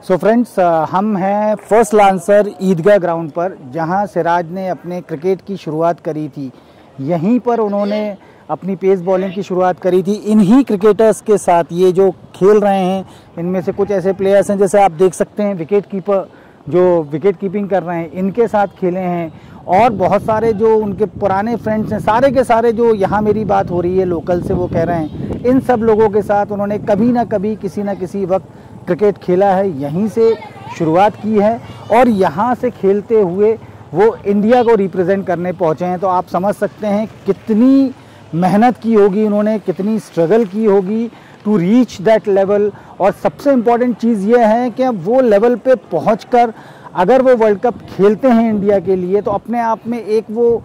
So friends, हम हैं first lancer ईदगाह ground पर, जहां सिराज ने अपने क्रिकेट की शुरुआत करी थी। यहीं पर उन्होंने अपनी पेस बॉलिंग की शुरुआत करी थी। इन्हीं क्रिकेटर्स के साथ ये जो खेल रहे हैं, इनमें से कुछ ऐसे प्लेयर्स हैं जैसे आप देख सकते हैं विकेट कीपर जो विकेट कीपिंग कर रहे हैं, इनके साथ खेले हैं। और बहुत सारे जो उनके पुराने फ्रेंड्स हैं, सारे के सारे जो यहाँ मेरी बात हो रही है लोकल से, वो कह रहे हैं इन सब लोगों के साथ उन्होंने कभी ना कभी किसी ना किसी वक्त क्रिकेट खेला है, यहीं से शुरुआत की है और यहाँ से खेलते हुए वो इंडिया को रिप्रेजेंट करने पहुँचे हैं। तो आप समझ सकते हैं कितनी मेहनत की होगी उन्होंने, कितनी स्ट्रगल की होगी टू रीच दैट लेवल। और सबसे इम्पॉर्टेंट चीज़ ये है कि वो लेवल पे पहुंचकर अगर वो वर्ल्ड कप खेलते हैं इंडिया के लिए, तो अपने आप में एक वो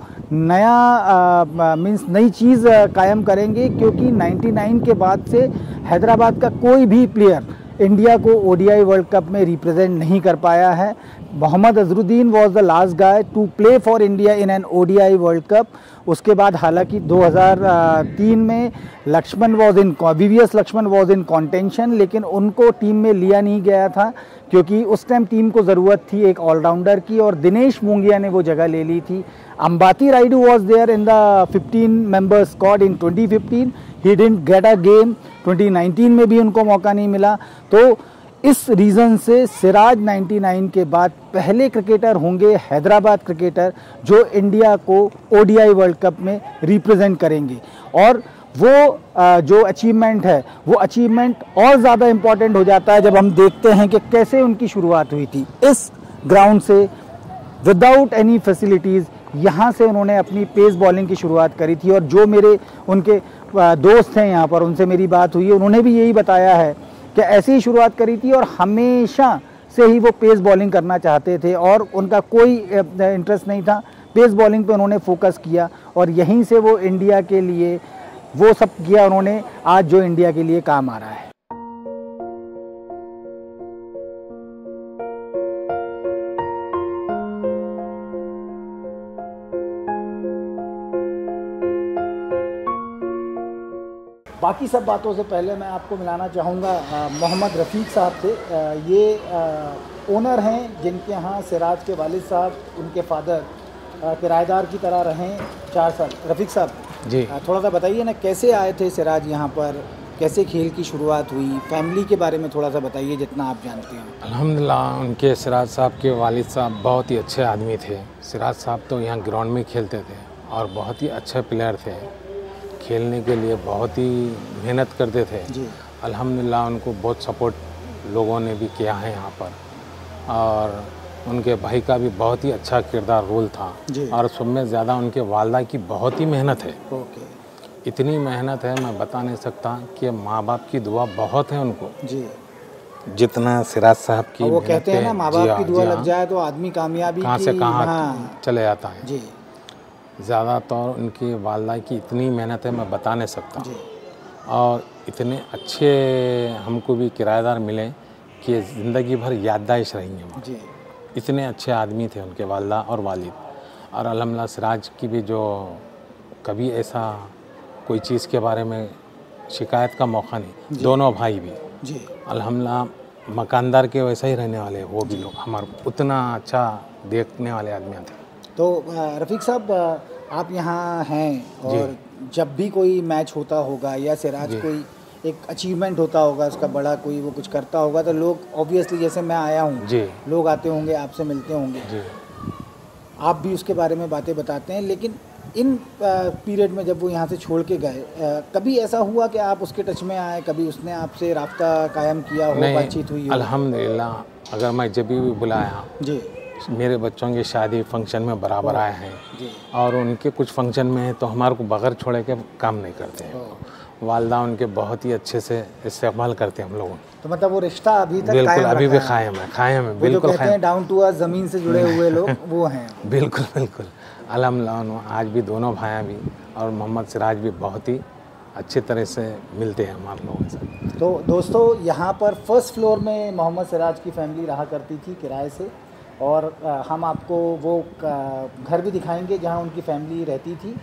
नया मीन्स नई चीज़ कायम करेंगे, क्योंकि 99 के बाद से हैदराबाद का कोई भी प्लेयर इंडिया को ओडीआई वर्ल्ड कप में रिप्रेजेंट नहीं कर पाया है। Mohammad Azharuddin was the last guy to play for India in an ODI world cup. उसके बाद हालांकि 2003 में Laxman VVS Laxman was in contention, लेकिन उनको टीम में लिया नहीं गया था क्योंकि उस टाइम टीम को ज़रूरत थी एक ऑलराउंडर की और दिनेश मूंगिया ने वो जगह ले ली थी। Ambati Rayudu was there in the 15 member squad in 2015। He didn't get a game. 2019 में भी उनको मौका नहीं मिला। तो इस रीज़न से सिराज 99 के बाद पहले क्रिकेटर होंगे, हैदराबाद क्रिकेटर, जो इंडिया को ओडीआई वर्ल्ड कप में रिप्रेजेंट करेंगे। और वो जो अचीवमेंट है, वो अचीवमेंट और ज़्यादा इम्पॉर्टेंट हो जाता है जब हम देखते हैं कि कैसे उनकी शुरुआत हुई थी। इस ग्राउंड से विदाउट एनी फैसिलिटीज़ यहाँ से उन्होंने अपनी पेस बॉलिंग की शुरुआत करी थी। और जो मेरे उनके दोस्त हैं यहाँ पर, उनसे मेरी बात हुई है, उन्होंने भी यही बताया है कि ऐसी ही शुरुआत करी थी और हमेशा से ही वो पेस बॉलिंग करना चाहते थे और उनका कोई इंटरेस्ट नहीं था। पेस बॉलिंग पे उन्होंने फोकस किया और यहीं से वो इंडिया के लिए वो सब किया उन्होंने, आज जो इंडिया के लिए काम आ रहा है। बाकी सब बातों से पहले मैं आपको मिलाना चाहूँगा मोहम्मद रफ़ीक साहब से। ये ओनर हैं जिनके यहाँ सिराज के वालिद साहब, उनके फादर किराएदार की तरह रहें 4 साल। रफ़ीक साहब जी, थोड़ा सा बताइए ना, कैसे आए थे सिराज यहाँ पर, कैसे खेल की शुरुआत हुई, फैमिली के बारे में थोड़ा सा बताइए जितना आप जानते हैं। अल्हम्दुलिल्लाह, उनके सिराज साहब के वालिद साहब बहुत ही अच्छे आदमी थे। सिराज साहब तो यहाँ ग्राउंड में खेलते थे और बहुत ही अच्छे प्लेयर थे। खेलने के लिए बहुत ही मेहनत करते थे जी। अल्हम्दुलिल्लाह, उनको बहुत सपोर्ट लोगों ने भी किया है यहाँ पर। और उनके भाई का भी बहुत ही अच्छा किरदार रोल था जी। और सब में ज़्यादा उनके वालदा की बहुत ही मेहनत है। ओके। इतनी मेहनत है मैं बता नहीं सकता कि माँ बाप की दुआ बहुत है उनको जी। जितना सिराज साहब की, वो कहते हैं ना, माँ बाप की दुआ लग जाए तो आदमी कामयाबी कहाँ से कहाँ चले जाता है जी। ज़्यादातर उनकी वालदा की इतनी मेहनत है मैं बता नहीं सकता जी। और इतने अच्छे हमको भी किराएदार मिले कि ज़िंदगी भर याददाश्त रहेंगे जी। इतने अच्छे आदमी थे उनके वालदा और वालिद। और अल्हम्दुलिल्लाह सिराज की भी जो कभी ऐसा कोई चीज़ के बारे में शिकायत का मौका नहीं, दोनों भाई भी जी अल्हम्दुलिल्लाह मकानदार के वैसा ही रहने वाले वो भी लोग, हमारे उतना अच्छा देखने वाले आदमी थे। तो रफ़ीक साहब, आप यहाँ हैं और जब भी कोई मैच होता होगा या सिराज कोई एक अचीवमेंट होता होगा उसका बड़ा, कोई वो कुछ करता होगा, तो लोग ऑब्वियसली, जैसे मैं आया हूँ, लोग आते होंगे, आपसे मिलते होंगे, आप भी उसके बारे में बातें बताते हैं। लेकिन इन पीरियड में जब वो यहाँ से छोड़ के गए, कभी ऐसा हुआ कि आप उसके टच में आए, कभी उसने आपसे राब्ता कायम किया हो, बातचीत हुई हो? अल्हम्दुलिल्लाह, अगर मैं जब भी बुलाया जी, मेरे बच्चों की शादी फंक्शन में बराबर आए हैं और उनके कुछ फंक्शन में है तो हमारे को बगैर छोड़े के काम नहीं करते हैं। वालदा उनके बहुत ही अच्छे से इस्तेमाल करते हैं हम लोगों। तो मतलब वो रिश्ता अभी तक बिल्कुल अभी भी कायम है, कायम है, बिल्कुल कहते हैं डाउन टू अर्थ, ज़मीन से जुड़े हुए लोग वो हैं। बिल्कुल बिल्कुल अल्हम्दुलिल्लाह, आज भी दोनों भाइयाँ भी और मोहम्मद सिराज भी बहुत ही अच्छे तरह से मिलते हैं हमारे लोगों से। तो दोस्तों, यहाँ पर फर्स्ट फ्लोर में मोहम्मद सिराज की फैमिली रहा करती थी किराए से, और हम आपको वो घर भी दिखाएंगे जहाँ उनकी फैमिली रहती थी।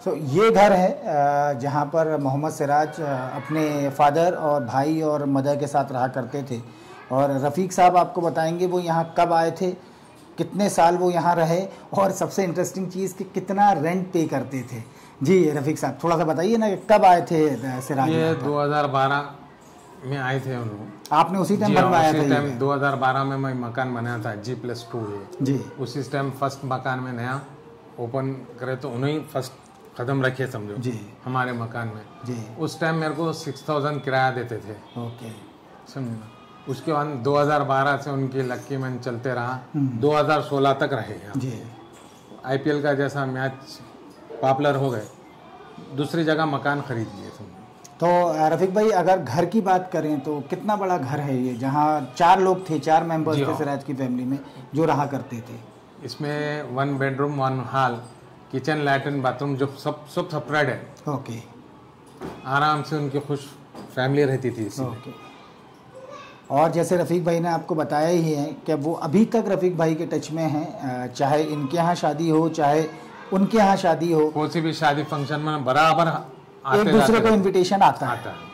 सो ये घर है जहाँ पर मोहम्मद सिराज अपने फादर और भाई और मदर के साथ रहा करते थे। और रफ़ीक साहब आपको बताएंगे वो यहाँ कब आए थे, कितने साल वो यहाँ रहे, और सबसे इंटरेस्टिंग चीज़ कि कितना रेंट पे करते थे। जी रफ़ीक साहब थोड़ा सा बताइए ना कि कब आए थे सिराज? ये 2012 में आए थे उन लोग। आपने उसी टाइम बनवाया था? टाइम 2012 में मैं मकान बनाया था G+2 है जी। उसी टाइम फर्स्ट मकान में नया ओपन करे तो उन्हें फर्स्ट कदम रखे समझो जी हमारे मकान में जी। उस टाइम मेरे को 6000 किराया देते थे। ओके समझो। उसके बाद 2012 से उनकी लक्की मैन चलते रहा, 2016 तक रहे यहाँ जी। IPL का जैसा मैच पॉपुलर हो गए, दूसरी जगह मकान खरीद लिए समझो। तो रफ़ीक भाई अगर घर की बात करें तो कितना बड़ा घर है ये, जहाँ 4 लोग थे, 4 मेंबर्स थे सिराज की फैमिली में जो रहा करते थे? इसमें 1 bedroom 1 hall, kitchen, latrine, bathroom जो सब सेपरेट है। ओके। आराम से उनकी खुश फैमिली रहती थी इसमें। ओके। और जैसे रफ़ीक भाई ने आपको बताया ही है कि वो अभी तक रफ़ीक भाई के टच में हैं, चाहे इनके यहाँ शादी हो चाहे उनके यहाँ शादी हो, कोई सी भी शादी फंक्शन में बराबर एक दूसरे को इनविटेशन आता है।